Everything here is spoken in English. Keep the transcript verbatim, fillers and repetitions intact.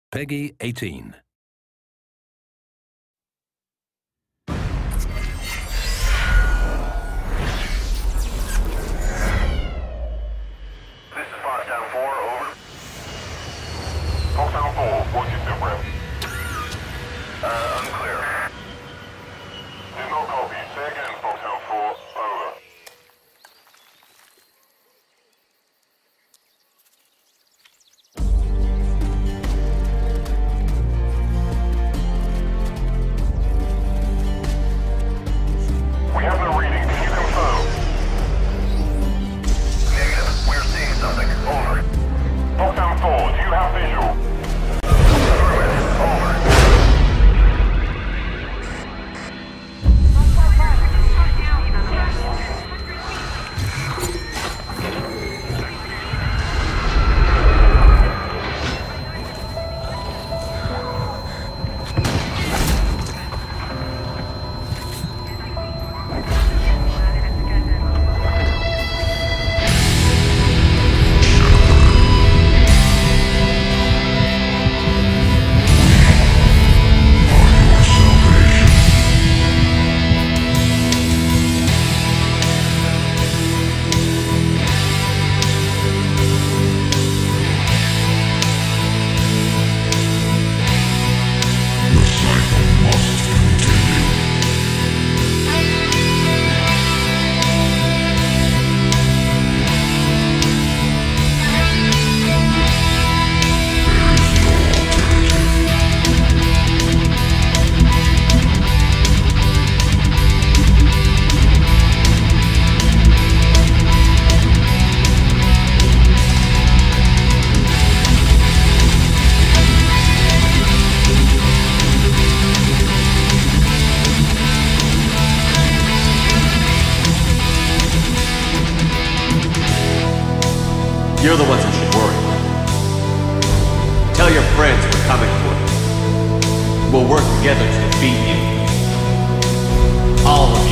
Peggy eighteen. This is Foxtown four, over. Foxtown four, what's your sit rep? Uh, unclear. There's no copy. Say again, Foxtown four, over. We have no reading. Can you confirm? Negative. We're seeing something. Over. Foxtown four, do you have visual? Affirmative. Over. You're the ones who should worry. Tell your friends we're coming for you. We'll work together to defeat you. All of us.